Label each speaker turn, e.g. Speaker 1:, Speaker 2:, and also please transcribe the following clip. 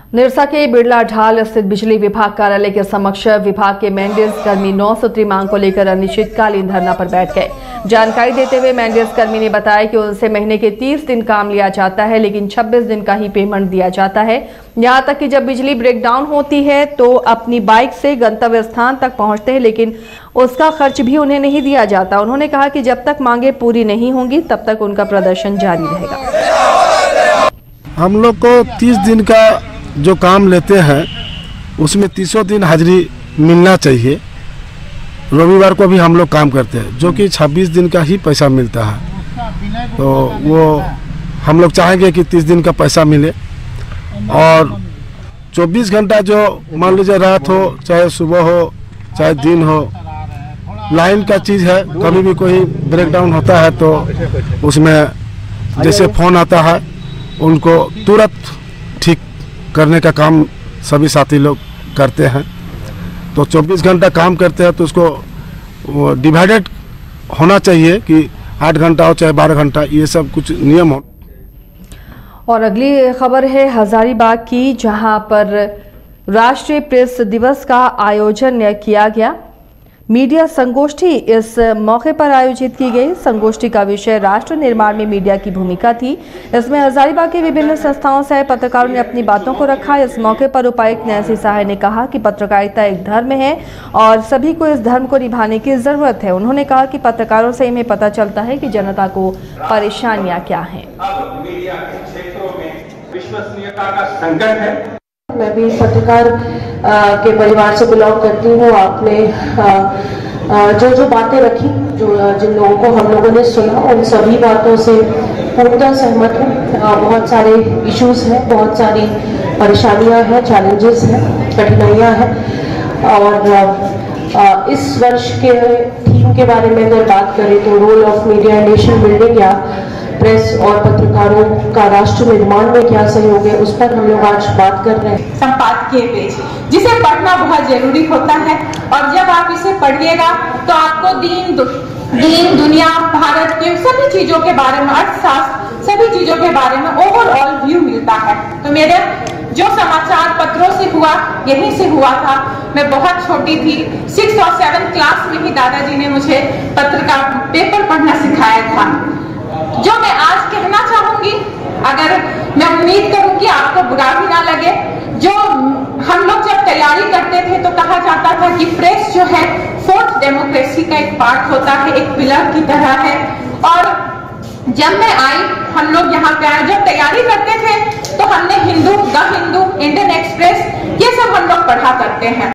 Speaker 1: निरसा के बिरला ढाल स्थित बिजली विभाग कार्यालय के समक्ष विभाग के मेंटेनेंस कर्मी 9 सूत्री मांग को लेकर अनिश्चितकालीन धरना पर बैठ गए। जानकारी देते हुए मेंटेनेंस कर्मी ने बताया कि उनसे महीने के 30 दिन काम लिया जाता है, लेकिन 26 दिन का ही पेमेंट दिया जाता है। यहां तक कि जब बिजली ब्रेकडाउन होती है तो अपनी बाइक से गंतव्य स्थान तक पहुंचते हैं, लेकिन उसका खर्च भी उन्हें नहीं दिया जाता। उन्होंने कहा कि जब तक मांगे पूरी नहीं होंगी तब तक उनका प्रदर्शन जारी रहेगा।
Speaker 2: हम लोग को 30 दिन का जो काम लेते हैं उसमें 30 दिन हाजिरी मिलना चाहिए। रविवार को भी हम लोग काम करते हैं, जो कि 26 दिन का ही पैसा मिलता है। तो वो हम लोग चाहेंगे कि 30 दिन का पैसा मिले और 24 घंटा जो मान लीजिए रात हो चाहे सुबह हो चाहे दिन हो, लाइन का चीज़ है। कभी भी कोई ब्रेकडाउन होता है तो उसमें जैसे फ़ोन आता है उनको तुरंत ठीक करने का काम सभी साथी लोग करते हैं। तो 24 घंटा काम करते हैं तो उसको डिवाइडेड होना चाहिए कि 8 घंटा हो चाहे 12 घंटा, ये सब कुछ नियम हो।
Speaker 1: और अगली खबर है हजारीबाग की, जहां पर राष्ट्रीय प्रेस दिवस का आयोजन किया गया। मीडिया संगोष्ठी इस मौके पर आयोजित की गई। संगोष्ठी का विषय राष्ट्र निर्माण में मीडिया की भूमिका थी। इसमें हजारीबाग के विभिन्न संस्थाओं से पत्रकारों ने अपनी बातों को रखा। इस मौके पर उपायुक्त नैन्सी सहाय ने कहा कि पत्रकारिता एक धर्म है और सभी को इस धर्म को निभाने की जरूरत है। उन्होंने कहा कि पत्रकारों से हमें पता चलता है कि जनता को परेशानियां क्या हैं।
Speaker 3: मीडिया के क्षेत्रों में विश्वसनीयता का संकट है।
Speaker 4: मैं भी पत्रकार के परिवार से बिलोंग करती हूँ। आपने जो बातें रखी, जिन लोगों को हम लोगों ने सुना, उन सभी बातों से पूर्णतः सहमत हूँ। बहुत सारे इश्यूज हैं, बहुत सारी परेशानियाँ हैं, चैलेंजेस हैं, कठिनाइयाँ हैं। और इस वर्ष के थीम के बारे में अगर बात करें तो role of media nation building या प्रेस और पत्रकारों का राष्ट्र निर्माण में क्या सहयोग है, उस पर हम लोग आज बात कर रहे हैं।
Speaker 5: संपादकीय पेज, जिसे पढ़ना बहुत जरूरी होता है और जब आप इसे पढ़िएगा तो आपको दीन दुनिया भारत के सभी चीजों के बारे में, अर्थशास्त्र सभी चीजों के बारे में ओवरऑल व्यू मिलता है। तो मेरे जो समाचार पत्रों से हुआ, यहीं से हुआ था। मैं बहुत छोटी थी, 6 और 7 क्लास में ही दादाजी ने मुझे पत्र का पेपर पढ़ना सिखाया था। जो मैं आज कहना चाहूंगी, अगर मैं उम्मीद करूं कि आपको बुरा भी ना लगे, जो हम लोग जब तैयारी करते थे तो कहा जाता था कि प्रेस जो है 4th डेमोक्रेसी का एक पार्ट होता है, एक पिलर की तरह है। और जब मैं आई, हम लोग यहाँ पे आए, जब तैयारी करते थे तो हमने Hindu, the Hindu, Indian Express, ये सब हम लोग पढ़ा करते हैं।